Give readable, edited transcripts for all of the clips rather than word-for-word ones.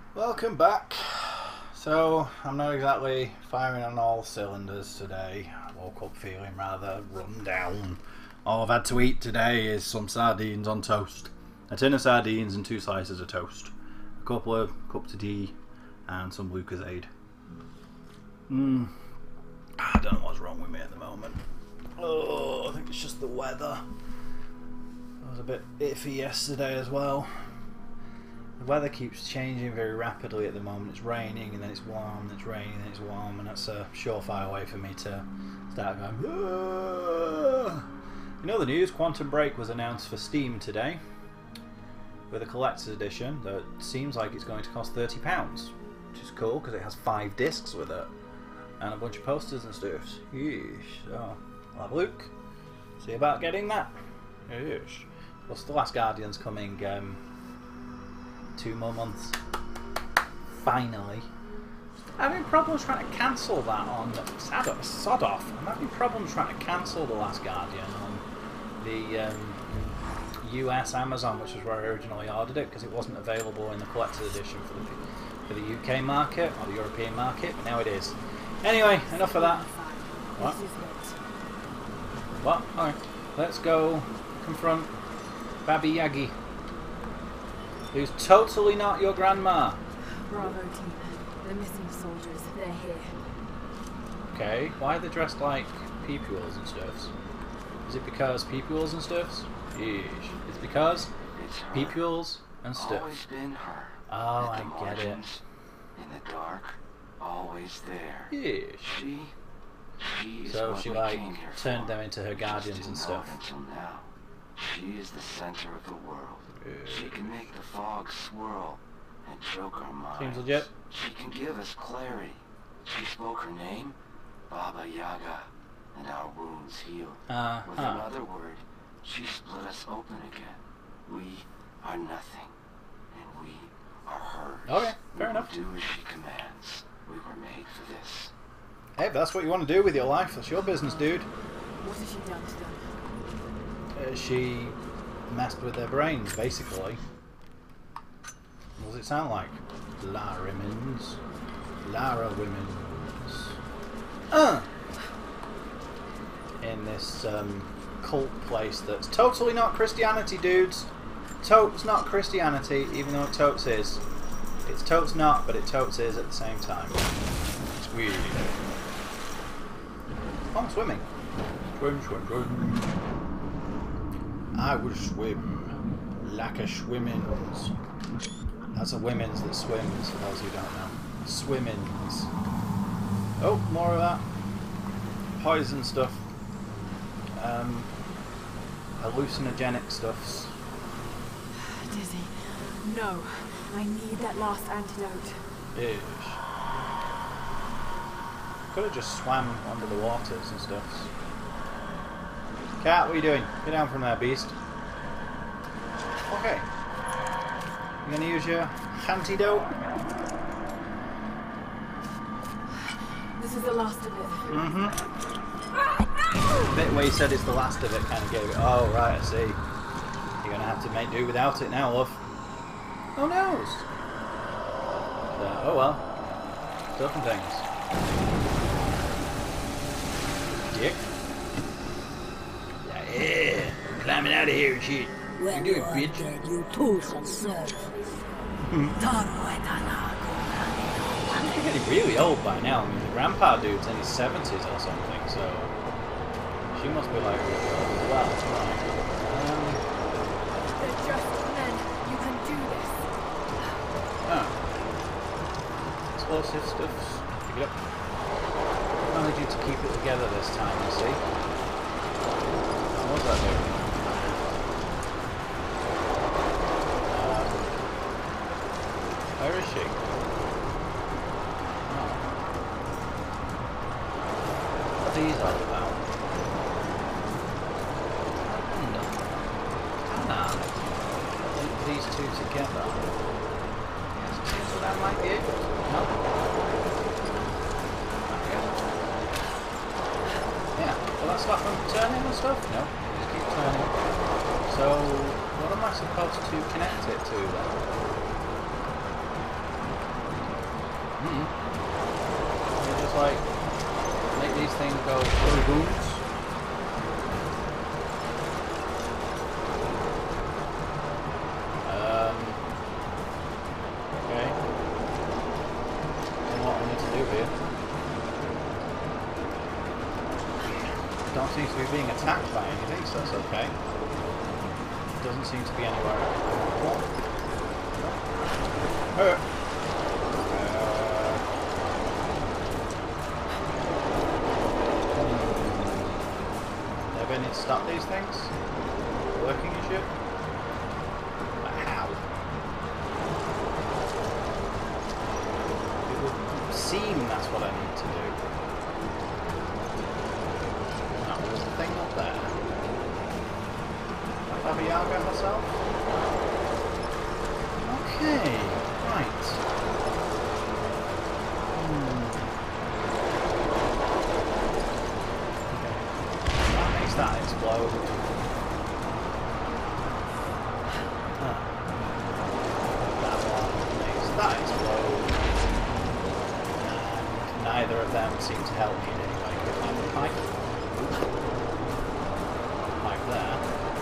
Welcome back. So, I'm not exactly firing on all cylinders today. I woke up feeling rather run down. All I've had to eat today is some sardines on toast. A tin of sardines and 2 slices of toast. A couple of cups of tea and some Lucozade. I don't know what's wrong with me at the moment. Oh, I think it's just the weather. I was a bit iffy yesterday as well. The weather keeps changing very rapidly at the moment. It's raining and then it's warm, then it's raining and then it's warm, and that's a surefire way for me to start going, "Aah!" You know the news, Quantum Break was announced for Steam today with a collector's edition that seems like it's going to cost £30, which is cool because it has 5 discs with it and a bunch of posters and stuff. Yeesh. So I'll have a look, see about getting that. Yeesh. Plus The Last Guardian's coming 2 more months. Finally. I'm having problems trying to cancel that on sod off. I'm having problems trying to cancel The Last Guardian on the US Amazon, which is where I originally ordered it, because it wasn't available in the collector's edition for the UK market or the European market, but now it is. Anyway, enough of that. What? What? Alright. Let's go confront Babi Yagi, who's totally not your grandma. Bravo team. The missing soldiers, they're here. Okay, why are they dressed like peoples and stuffs? Is it because peoples and stuffs? Yeesh. It's because peoples and stuff. Always been her. Oh, I get it. In the dark, always there. Yeesh. She is So what she we like came here turned for. them into her guardians Just and didn't know stuff. it until now. She is the center of the world. She can make the fog swirl and choke our minds. Seems legit. She can give us clarity. She spoke her name, Baba Yaga, and our wounds healed. With another word, she split us open again. We are nothing, and we are hers. Okay, fair enough. We will do as she commands. We were made for this. Hey, if that's what you want to do with your life, that's your business, dude. What has she done to them? She messed with their brains, basically. What does it sound like? Lara Women's. Lara Women's. In this cult place that's totally not Christianity, dudes. Totes not Christianity, even though it totes is. It's totes not, but it totes is at the same time. It's weird. Oh, I'm swimming. Swim, swim, swim. I will swim like a schwimmins. That's a women's that swims, for those who don't know. Swimmins. Oh, more of that. Poison stuff. Hallucinogenic stuffs. Dizzy. No. I need that last antidote. Ish. Could have just swam under the waters and stuff. Cat, what are you doing? Get down from there, beast. Okay. You gonna use your antidote? This is the last of it. Mm-hmm. The bit where you said it's the last of it kind of gave it. Oh, right, I see. You're gonna have to make do without it now, love. Oh, no. Oh, well. Stuff and things. Dick. Yeah, climbing out of here and shit. When You do it, you are bitch. dead, you too shall serve. He's getting really old by now. I mean, the grandpa dude's in his 70s or something, so she must be like really old as well. They're just men. You can do this. Explosive stuffs. Pick it up. I need you to keep it together this time, you see. What was that doing? Where is she? Oh. What are these all about? No. Nah. Link these two together. Yes, so that might be it. No? Okay. Yeah. Will that stop them turning and stuff? No. Just keep turning. So, what am I supposed to connect it to then? You just like make these things go booms. Okay. I don't know what I need to do here. Don't seem to be being attacked by anything, so that's okay. Doesn't seem to be anywhere. Maybe I need to stop these things working and shit. But how? It would seem that's what I need to do. Now, there's the thing up there. Baba Yaga myself? Okay, right. Okay. That makes that explode. That one makes that explode. And neither of them seem to help me in any way. Good pipe. Pipe there.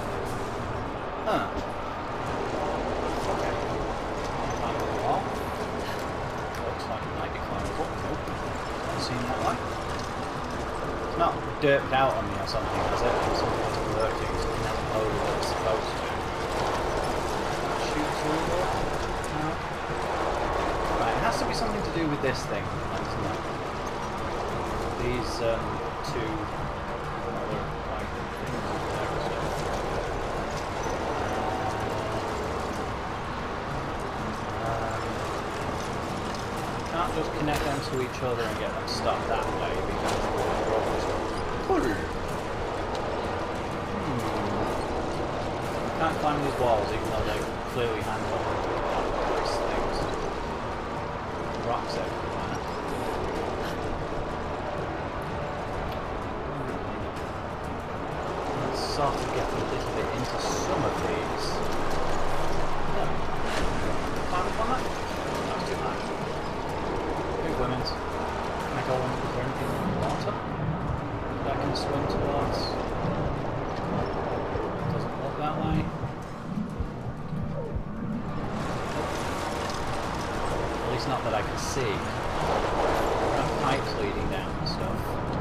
Okay. Climbable wall. Looks like it might be climbable. Nope. Haven't seen that one. It's not derped out on me or something, has it? Something that's working. It's not over what it's supposed to. Shoot through there? No. Right, it has to be something to do with this thing, isn't it? These two other like things over there and stuff. Can't just connect them to each other and get them stopped that way because they're always pull. Can't climb these walls even though they clearly handle these things. Rocks everywhere. Let's sort of get a little bit into some of these. No. Climb up on that? That's too high. Women's. Can I go on? Is there anything in the water that I can swim towards? Doesn't look that way. At least not that I can see. There are pipes leading down and stuff.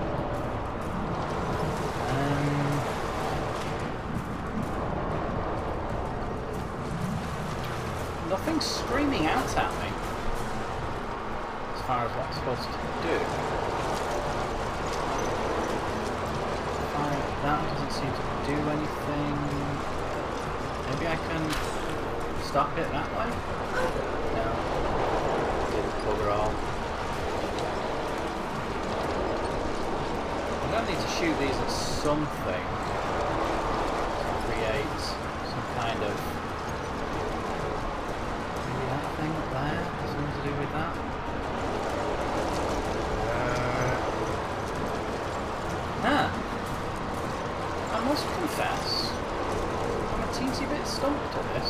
Nothing's screaming out at me. As far as what I'm supposed to do. That doesn't seem to do anything. Maybe I can stop it that way? No. Didn't bugger all. I'm going to need to shoot these at something to create some kind of... Maybe that thing up there? Something to do with that? I must confess, I'm a teensy bit stumped at this.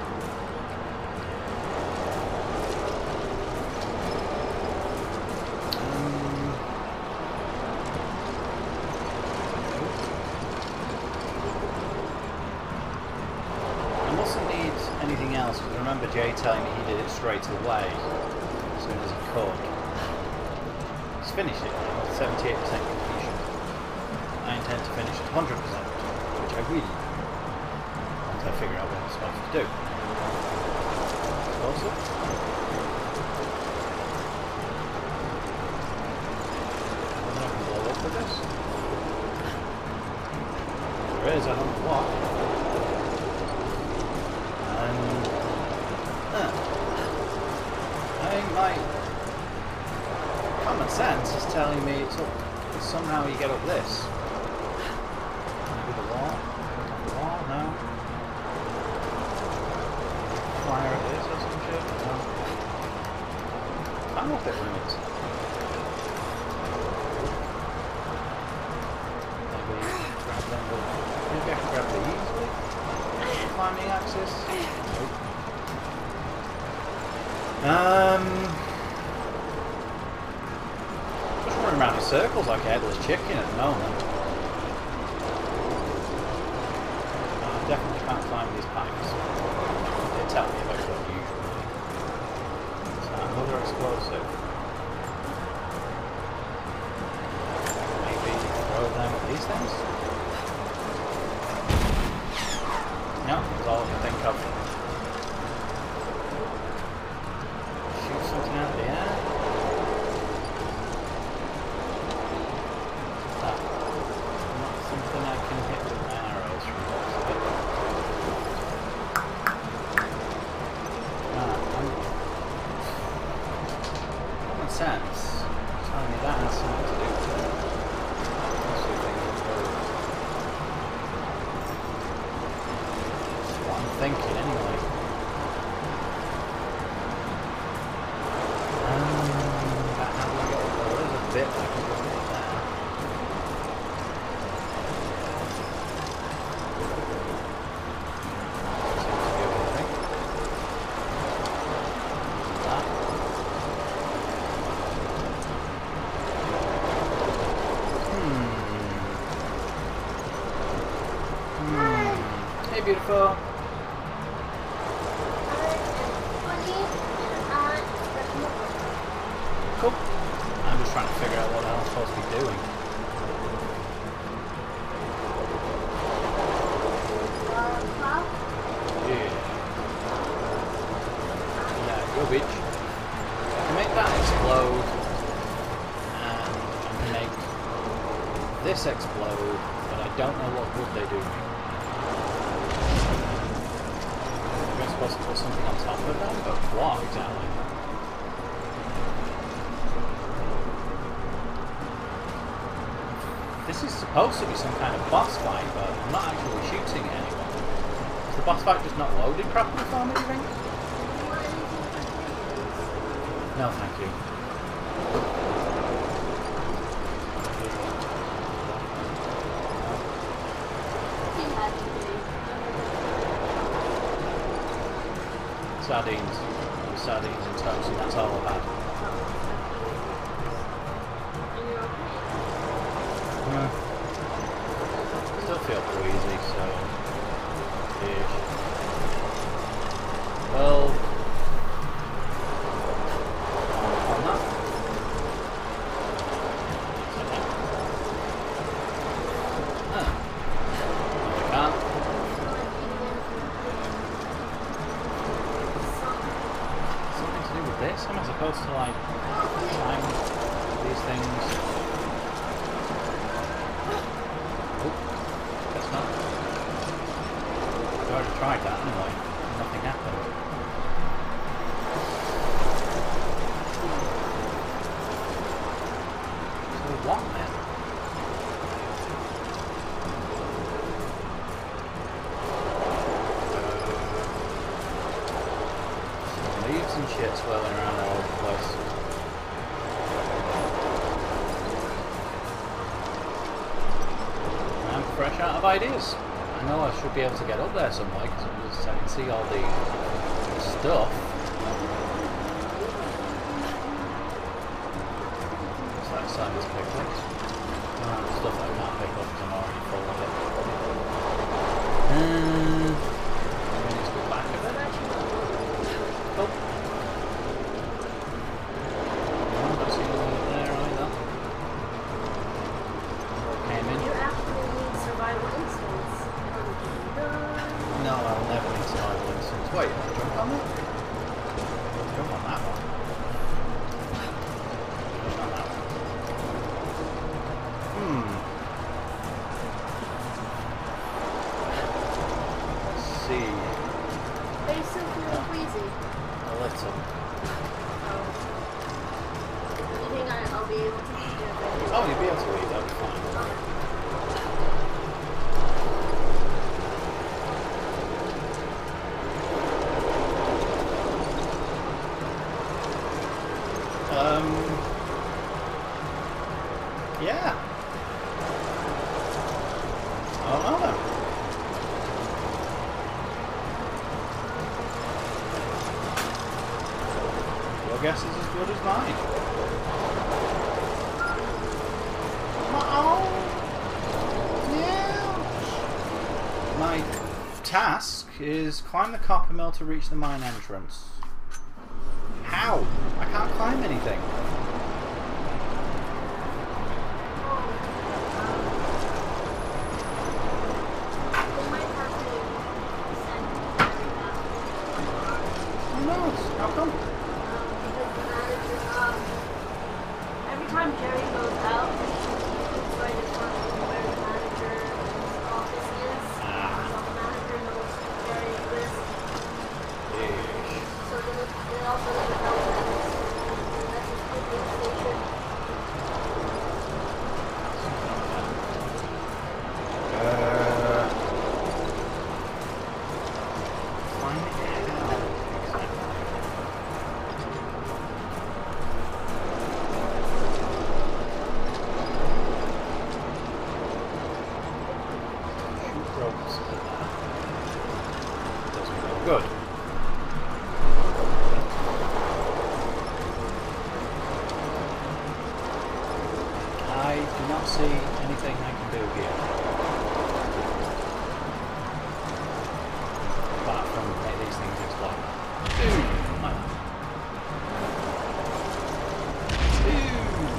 I mustn't need anything else, because I remember Jay telling me he did it straight away, as soon as he could. He's finished it now, 78% completion. I intend to finish at 100%, which I will, once I figure out what I'm supposed to do. Also, I can blow up with this. There is, I don't know what. I think my common sense is telling me it's up, somehow you get up this. Maybe the wall? The wall? No. Fire at this or some shit? No. I'm up at limits. Maybe grab them. Maybe I can grab these with climbing axis. Nope. circles like a headless chicken at the moment. I definitely can't climb these pipes. They tell me if I could usually. So another explosive. Maybe throw them at these things? No, that's all I can think of. Shoot something out of the air? That. Not something I can hit with my arrows from what's a bit. Common sense. Telling me that has something to do with it. Those two things are both. That's what I'm thinking anyway. How do we go? Well, there's a bit I can go with there. Seems to be everything. That. Hey, beautiful. Cool. I'm just trying to figure out what the hell I'm supposed to be doing. Yeah. Yeah, go bitch. I can make that explode. And I can make this explode, but I don't know what would they do. I'm supposed to put something on top of them, but what exactly? This is supposed to be some kind of boss fight, but I'm not actually shooting at anyone. Is the boss fight just not loaded properly for me, do you think? No, thank you. Sardines. Sardines and toast, and that's all I've had. Still feel queasy, so ish. Well, on that. I can't. Something to do with this? Am I supposed to like climb these things? I already tried that anyway. Nothing happened. So what then? Some leaves and shit swirling around all over the place. I'm fresh out of ideas. I know I should be able to get up there some way because I can see all the stuff. It's like Simon's picnics. Stuff that I can't pick up because I'm already full of it. I need to go back a bit. Oh. No, I don't see anything there either. Came in. You actually need survival instincts. No, I'll never need survival instincts. Wait, jump on it? Jump on that one. Jump on that one. Let's see. Are you still feeling queasy? A little. Oh. You think I'll be able to eat it? Oh, you'll be able to eat, that'll be fine. Yeah. I don't know then. Your guess is as good as mine. task is climb the copper mill to reach the mine entrance. How? I can't climb anything. Who knows? How come? Because the manager, every time Jerry goes out, it's right in front of where the manager's office is. So the manager knows Jerry exists. So they also doesn't know that that's his cooking station. Find it how exactly? Shoot ropes. Doesn't feel good. I do not see anything I can do here. Apart from make these things explode. Boom! Like that. Boom!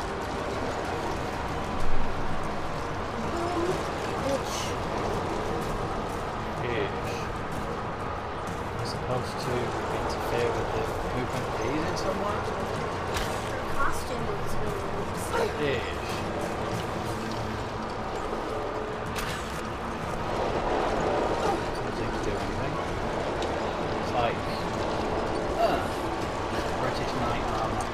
Ish. Am I supposed to interfere with the movement of these in some way? Her costume is really Ish. Doesn't seem to do anything. It's like British knight armor.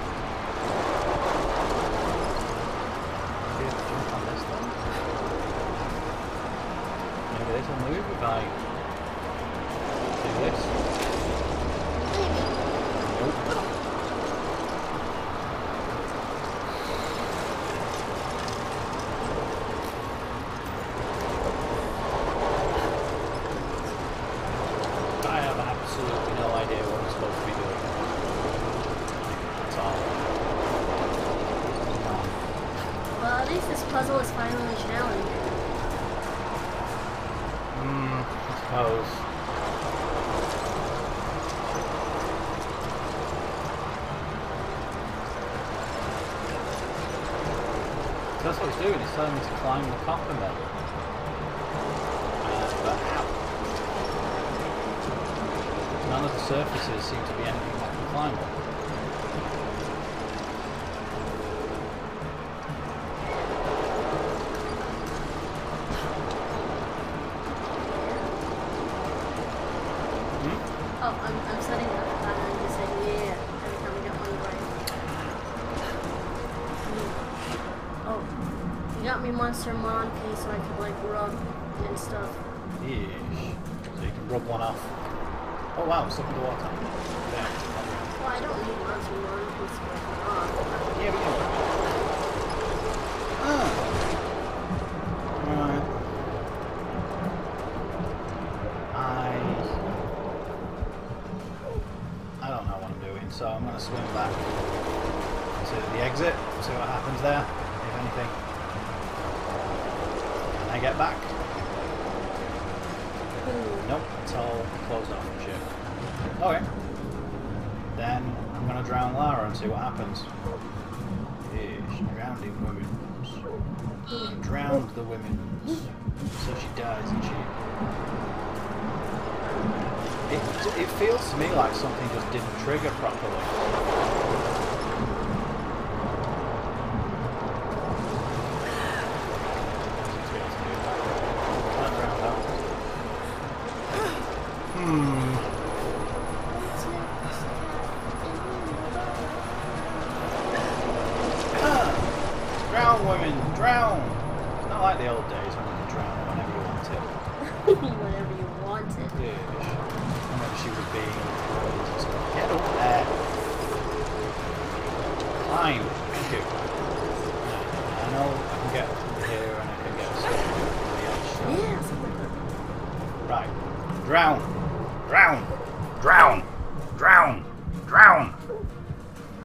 Maybe I can jump on this then. Maybe this will move if I do this. Nope. I have absolutely no idea what I'm supposed to be doing. That's all. Well, at least this puzzle is finally challenging. I suppose. That's what it's doing, it's telling me to climb the copper mill. But how? None of the surfaces seem to be anything I can climb on. Oh, I'm setting it up and I'm just saying, yeah, every time we get one right. Oh, you got me Monster Monkey so I could like rub and stuff. Yeesh. So you can rub one off. Oh wow, it's up in the water. There. Well, I don't need Monster Monkey to rub it off. Yeah, we can. Right. I don't know what I'm doing, so I'm going to swim back to the exit, see what happens there, if anything. Can I get back? Nope, it's all closed off and shit. Okay. Then I'm going to drown Lara and see what happens. Ish, drowning women's. Drowned the women's. So she dies and she... It feels to me like something just didn't trigger properly. Drown, women! Drown! It's not like the old days when you could drown whenever you wanted. Whenever you want it. Yeah. Whenever she was being... Get up there! Climb! Thank you. I know I can get up here and I can get stuck on the edge. Yeah, something like that. Right. Drown! Drown! Drown! Drown! Drown!